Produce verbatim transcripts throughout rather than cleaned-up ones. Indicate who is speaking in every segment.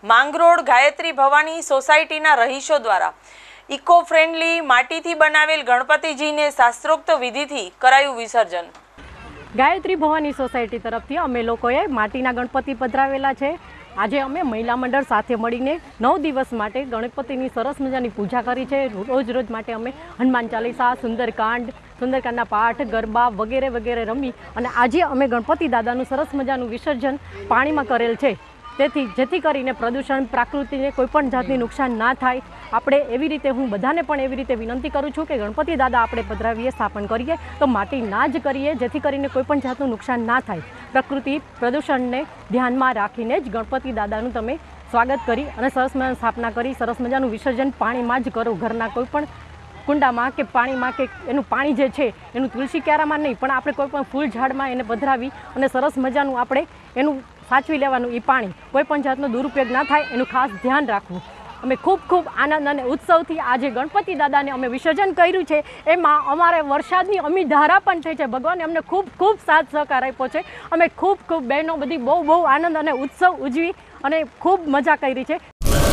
Speaker 1: માંગરોળ ગાયત્રી ભવાની સોસાયટીના રહીશો દ્વારા ઇકો ફ્રેન્ડલી માટીથી બનાવેલ ગણપતિજીને શાસ્ત્રોક્ત વિધિથી કરાયું વિસર્જન।
Speaker 2: ગાયત્રી ભવાની સોસાયટી તરફથી અમે લોકોએ માટીના ગણપતિ પધરાવેલા છે। આજે અમે મહિલા મંડળ સાથે મળીને નવ દિવસ માટે ગણપતિની સરસ મજાની પૂજા કરી છે। રોજ રોજ માટે અમે હનુમાન ચાલીસા, સુંદરકાંડ, સુંદરકાંડના પાઠ, ગરબા વગેરે વગેરે રમી અને આજે અમે ગણપતિ દાદાનું સરસ મજાનું વિસર્જન પાણીમાં કરેલ છે। તેથી જેથી કરીને પ્રદૂષણ, પ્રકૃતિને કોઈપણ જાતની નુકસાન ના થાય। આપણે એવી રીતે હું બધાને પણ એવી રીતે વિનંતી કરું છું કે ગણપતિ દાદા આપણે પધરાવીએ, સ્થાપન કરીએ તો માટી ના જ કરીએ, જેથી કરીને કોઈપણ જાતનું નુકસાન ના થાય। પ્રકૃતિ પ્રદૂષણને ધ્યાનમાં રાખીને જ ગણપતિ દાદાનું તમે સ્વાગત કરી અને સરસ મજાની સ્થાપના કરી સરસ મજાનું વિસર્જન પાણીમાં જ કરો। ઘરના કોઈપણ કુંડામાં કે પાણીમાં કે એનું પાણી જે છે એનું તુલસી ક્યારામાં નહીં, પણ આપણે કોઈપણ ફૂલ ઝાડમાં એને પધરાવી અને સરસ મજાનું આપણે એનું સાચવી લેવાનું। એ પાણી કોઈપણ જાતનો દુરુપયોગ ના થાય એનું ખાસ ધ્યાન રાખવું। અમે ખૂબ ખૂબ આનંદ અને ઉત્સવથી આજે ગણપતિ દાદાને અમે વિસર્જન કર્યું છે। એમાં અમારે વરસાદની અમી ધારા પણ થઈ છે। ભગવાને અમને ખૂબ ખૂબ સાથ સહકાર આપ્યો છે। અમે ખૂબ ખૂબ બહેનો બધી બહુ બહુ આનંદ અને ઉત્સવ ઉજવી અને ખૂબ મજા કરી છે।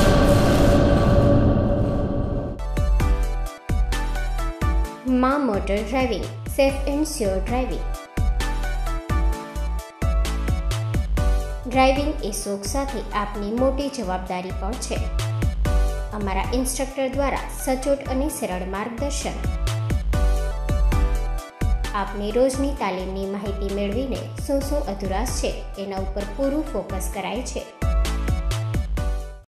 Speaker 3: મા motor driving, safe and sure driving. Driving એ શોખ સાથે આપની મોટી જવાબદારી પણ છે। અમારા ઇન્સ્ટ્રક્ટર દ્વારા સચોટ અને સરળ માર્ગદર્શન આપની રોજની તાલીમની માહિતી મેળવીને શું શું અધુરાશ છે એના ઉપર પૂરું ફોકસ કરાય છે।